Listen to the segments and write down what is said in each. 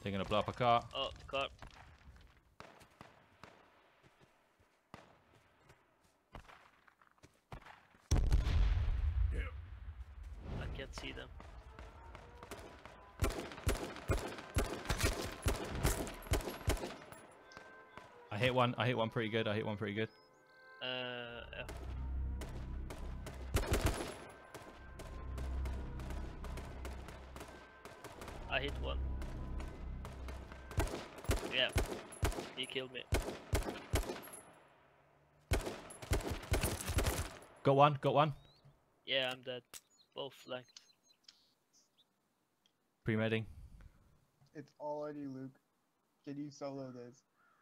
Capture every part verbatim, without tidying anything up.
They're gonna blow up a car. Oh, the car. I can't see them. I hit one. I hit one pretty good. I hit one pretty good. Uh, yeah. I hit one. Yeah, he killed me. Got one. Got one. Yeah, I'm dead. Both flanked. Pre-medding. It's all on you, Luke. Can you solo this?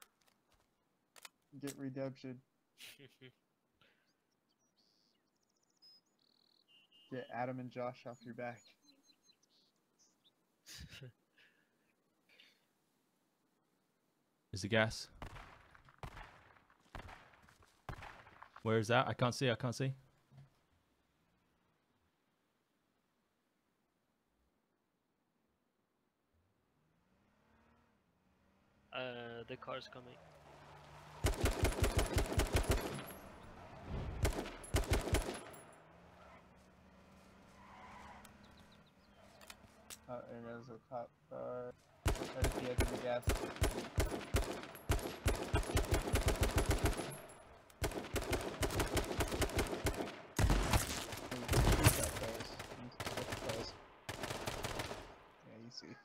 Get redemption. Get Adam and Josh off your back. Is the gas? Where is that? I can't see. I can't see. Uh, the car's coming. Uh, and there's a cop car right at the edge of the gas. He's got close. He's got close. Yeah, you see.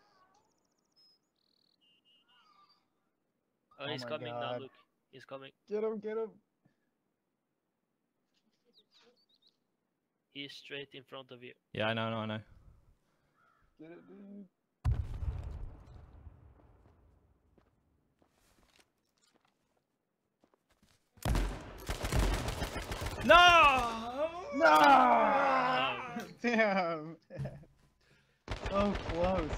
Oh, Oh he's my coming now, God. Luke. He's coming. Get him, get him! He's straight in front of you. Yeah, I know. I know. I know. Get it, dude. No! No! Damn! So close.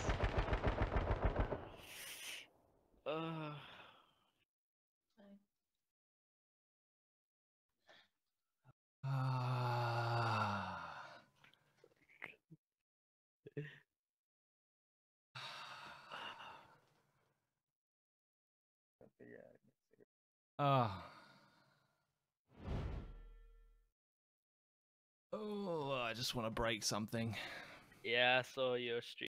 Uh, Ah. Ah. Oh, I just want to break something. yeah, I saw your stream.